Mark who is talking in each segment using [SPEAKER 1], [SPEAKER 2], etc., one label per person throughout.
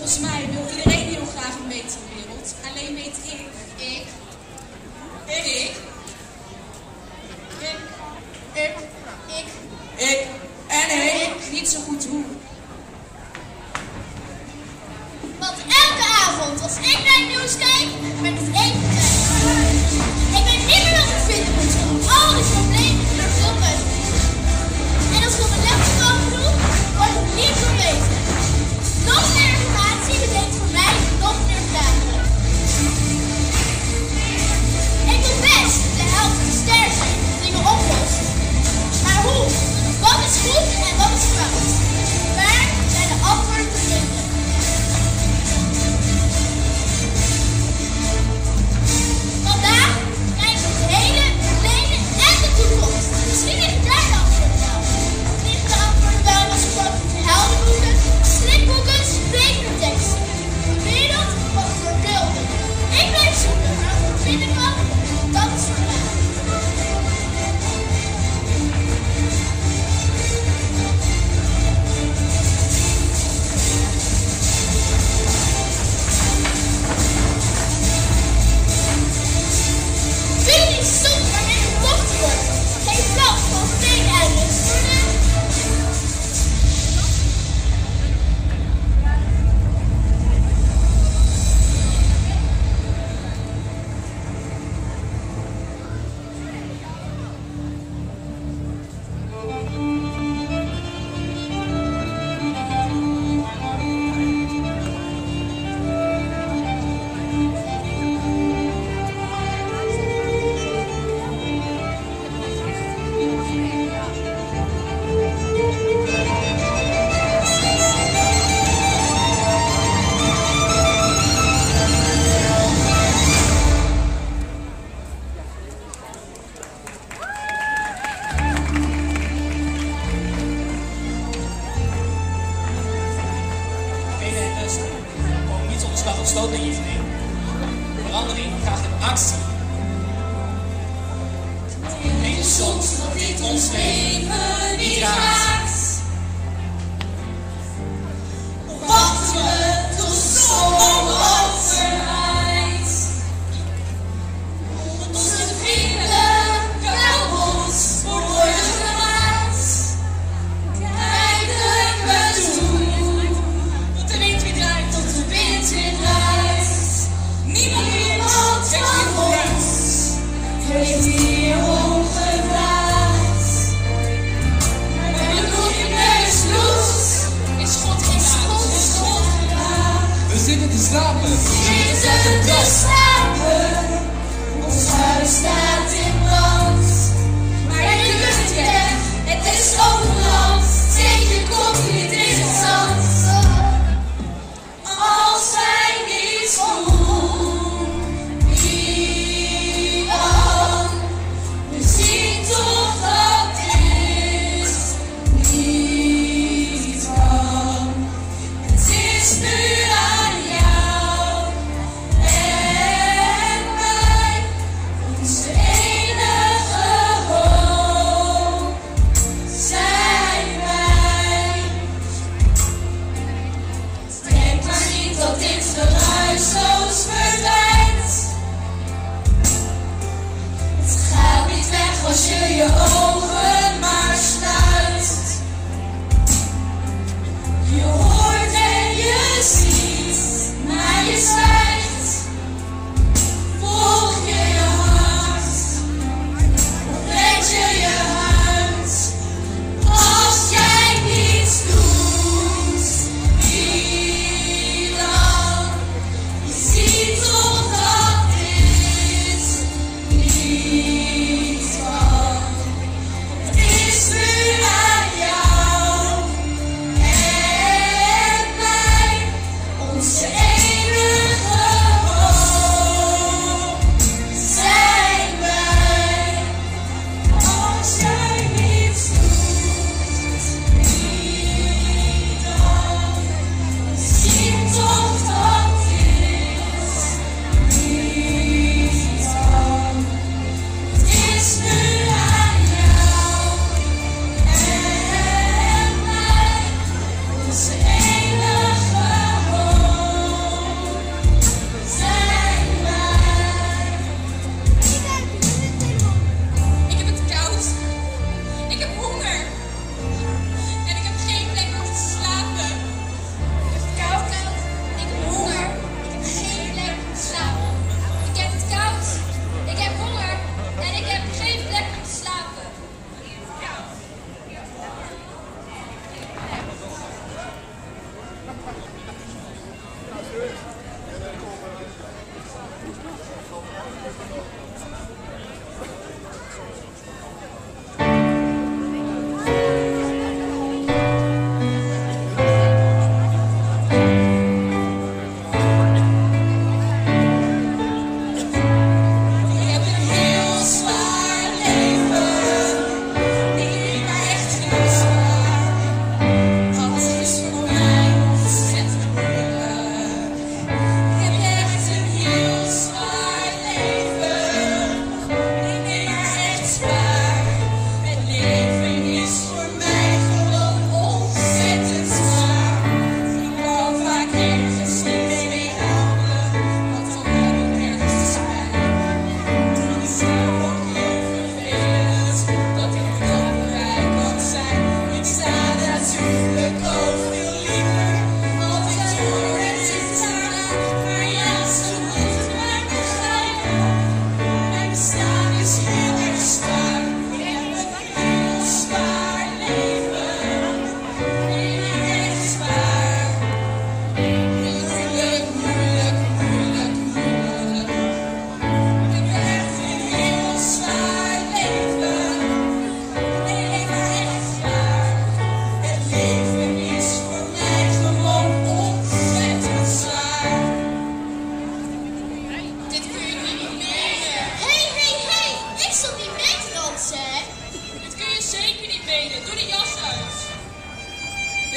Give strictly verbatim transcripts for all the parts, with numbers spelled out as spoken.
[SPEAKER 1] Volgens mij wil iedereen heel graag een betere wereld. Alleen weet ik, ik, ik, ik, ik, ik, ik,
[SPEAKER 2] ik en ik
[SPEAKER 1] niet zo goed hoe.
[SPEAKER 3] Want elke avond als ik naar het nieuws kijk, ben het één tijd. Ik weet niet meer wat ik vinden moet van al die problemen die er veel bij zijn. En als ik op mijn laptop over doe, word ik niet zo beter. Nog meer informatie betekent voor mij nog meer vragen. Ik doe best de helft te sterk zijn en dingen oplossen. Maar hoe? Wat is goed en wat is fout? Waar zijn de antwoorden te vinden? Vandaag kijken we het hele, verleden en de toekomst. Misschien liggen daar de antwoorden wel. Liggen de antwoorden wel in onze favoriete heldenboeken, stripboeken, spreekteksten. De wereld van verbeelden. Ik blijf zoeken naar wat ik vinden kan. Dat is vandaag.
[SPEAKER 2] Verandering gaat in actie. En soms dat dit ons leven niet raakt. Wachten we tot de zon overwaait. Onze vrienden kapot worden gemaakt. Kijken we toe. Tot de wind weer draait, tot de wind weer draait. Niemand van ons heeft hierom gevraagd. We hebben nog je neus bloed. Is God gedaan?
[SPEAKER 4] We zitten te slapen.
[SPEAKER 2] We zitten te slapen. Ons huis staat in brand. Maar je kunt weg, het is overland. Steek je kop niet in het zand. Als wij niets doen, wie dan? We zien toch dat dit niet kan. Het is nu aan jou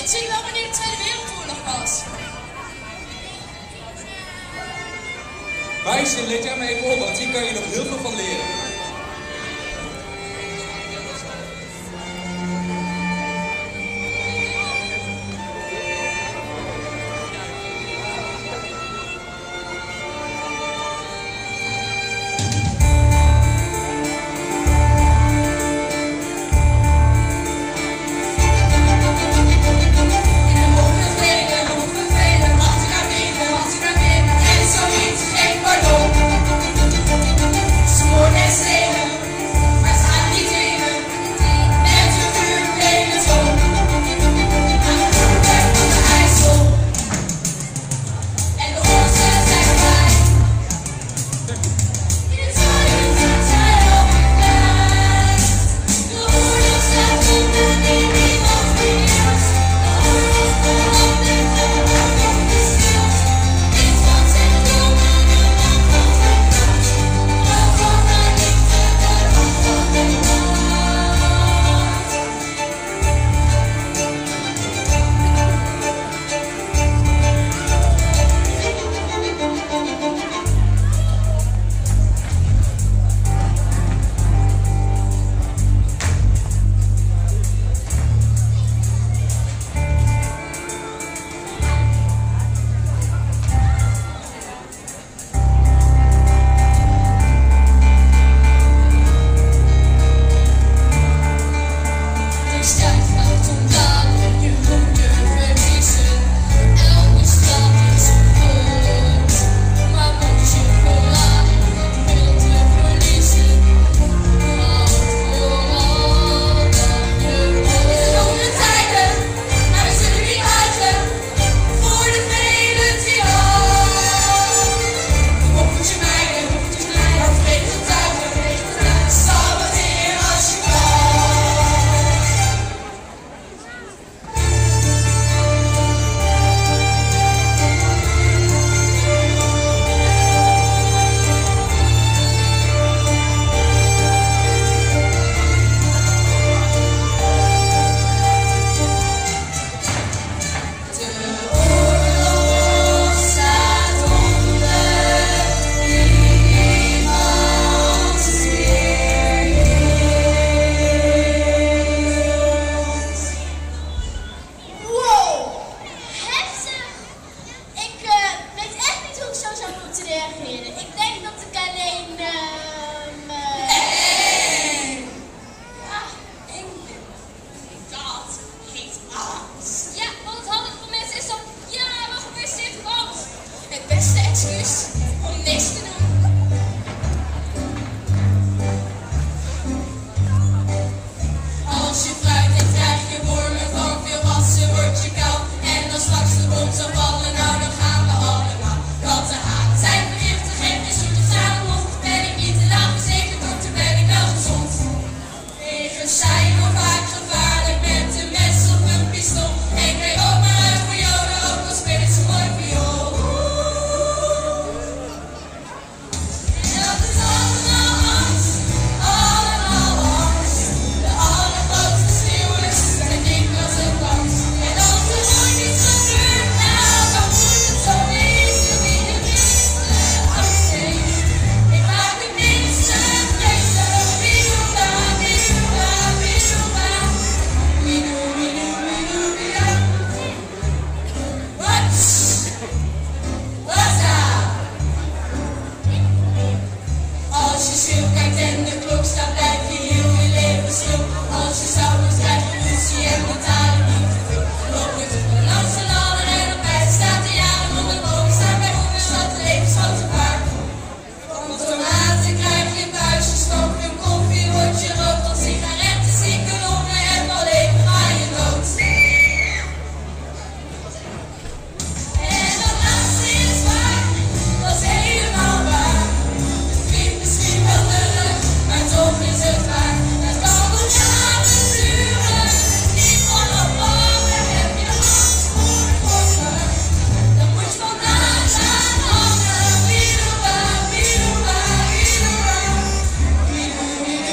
[SPEAKER 1] Weet jullie wel wanneer de Tweede Wereldoorlog was?
[SPEAKER 4] Meisje, let jij maar even op, want hier kan je nog heel veel van leren.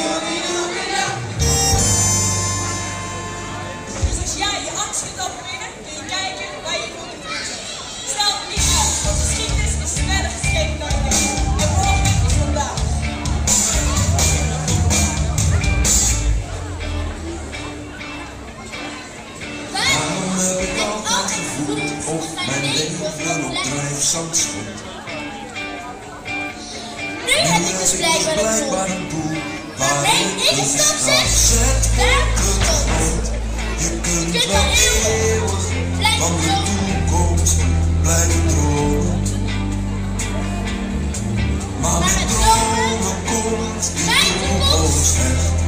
[SPEAKER 1] Angst vindt dat meneer?
[SPEAKER 2] kijken waar je moet kiezen. Stel het niet uit, want geschiedenis is sneller geschreven dan je denkt. En morgen is vandaag.
[SPEAKER 5] Waarom heb ik altijd gevoeld of mijn leven op drijfzand stond?
[SPEAKER 3] Nu heb ik dus blijkbaar een doel.
[SPEAKER 5] Waarmee
[SPEAKER 3] ik een stap zet, daar komt.
[SPEAKER 5] Je kunt
[SPEAKER 3] kunt
[SPEAKER 5] wel
[SPEAKER 3] wel
[SPEAKER 5] eeuwig
[SPEAKER 3] blijven
[SPEAKER 5] van de
[SPEAKER 3] dromen.
[SPEAKER 5] toekomst blijven dromen. Maar met dromen komt die toekomst echt.